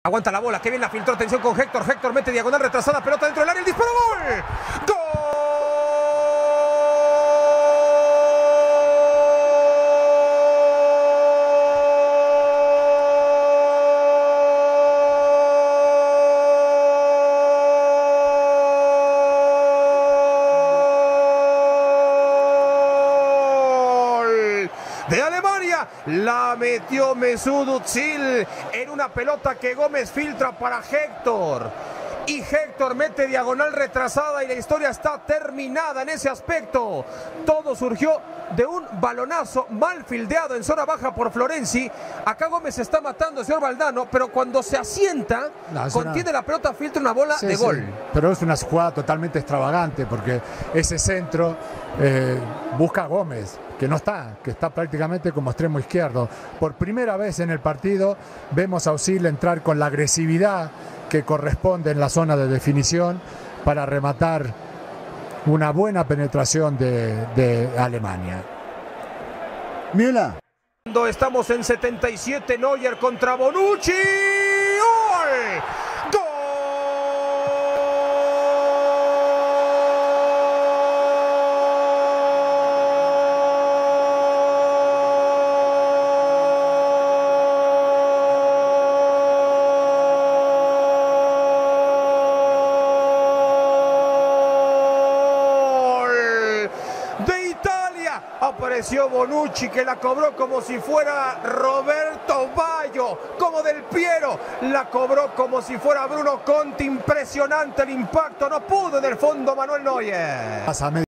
Aguanta la bola, que bien la filtró, atención con Héctor, Héctor mete diagonal retrasada, pelota dentro del área, el disparo, ¡gol! ¡Gol! De Alemania, la metió Mesut Özil en una pelota que Gómez filtra para Héctor. Y Héctor mete diagonal retrasada y la historia está terminada en ese aspecto. Todo surgió de un balonazo mal fildeado en zona baja por Florenzi. Acá Gómez está matando al señor Valdano, pero cuando se asienta, contiene la pelota, filtra una bola de gol. Sí. Pero es una jugada totalmente extravagante porque ese centro busca a Gómez, que no está, que está prácticamente como extremo izquierdo. Por primera vez en el partido vemos a Özil entrar con la agresividad que corresponde en la zona de definición para rematar una buena penetración de Alemania. Müller. Estamos en 77, Neuer contra Bonucci. ¡Gol! ¡Gol! De Italia apareció Bonucci, que la cobró como si fuera Roberto Baggio, como Del Piero, la cobró como si fuera Bruno Conti. Impresionante el impacto, no pudo en el fondo Manuel Neuer.